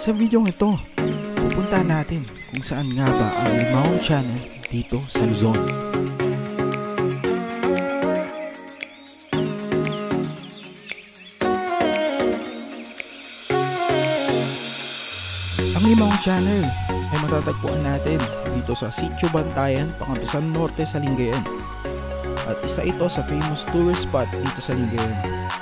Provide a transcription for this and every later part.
Sa video ito, pupunta natin kung saan nga ba ang Limawong Channel dito sa Luzon. Ang Limawong Channel ay matatagpuan natin dito sa Sitio Bantayan, Pangabisan Norte sa Lingayen. At isa ito sa famous tourist spot dito sa Lingayen.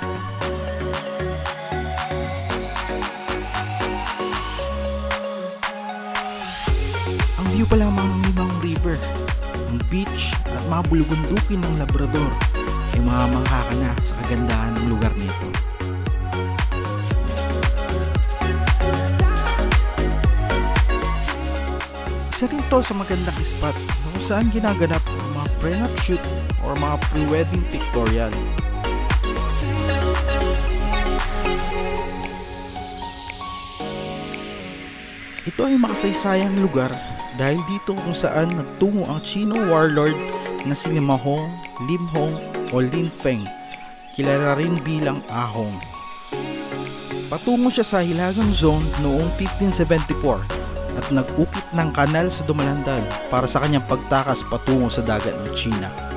Ang view pa lamang ng Limawong River, ang beach at mga bulubundukin ng Labrador ay mamangha ka na sa kagandahan ng lugar nito. Isa rin to sa magandang spot kung saan ginaganap ang mga prenup shoot or mga pre-wedding pictorial. Ito ay makasaysayang lugar dahil dito kung saan nagtungo ang Chino warlord na si Limahong, Limhong o Linfeng, kilala rin bilang Ahong. Patungo siya sa Hilagang Zone noong 1574 at nag-ukit ng kanal sa Dumalandan para sa kanyang pagtakas patungo sa dagat ng China.